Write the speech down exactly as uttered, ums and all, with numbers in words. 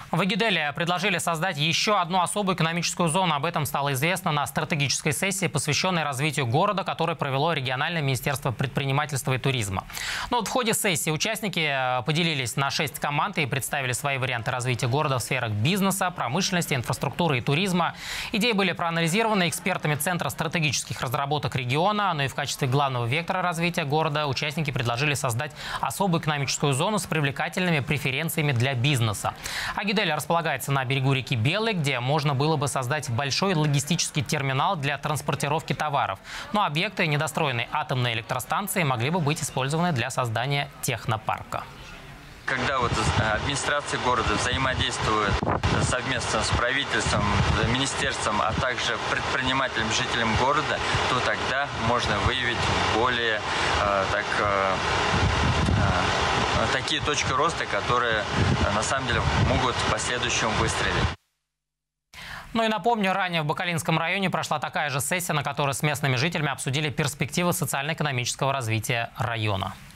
В Агиделе предложили создать еще одну особую экономическую зону. Об этом стало известно на стратегической сессии, посвященной развитию города, которую провело региональное министерство предпринимательства и туризма. Но вот в ходе сессии участники поделились на шесть команд и представили свои варианты развития города в сферах бизнеса, промышленности, инфраструктуры и туризма. Идеи были проанализированы экспертами Центра стратегических разработок региона, но и в качестве главного вектора развития города участники предложили создать особую экономическую зону с привлекательными преференциями для бизнеса. Агидель располагается на берегу реки Белой, где можно было бы создать большой логистический терминал для транспортировки товаров. Но объекты недостроенной атомной электростанции могли бы быть использованы для создания технопарка. Когда вот администрация города взаимодействует совместно с правительством, министерством, а также предпринимателям, жителям города, то тогда можно выявить более э, так, э, э, такие точки роста, которые на самом деле могут в последующем выстрелить. Ну и напомню, ранее в Бакалинском районе прошла такая же сессия, на которой с местными жителями обсудили перспективы социально-экономического развития района.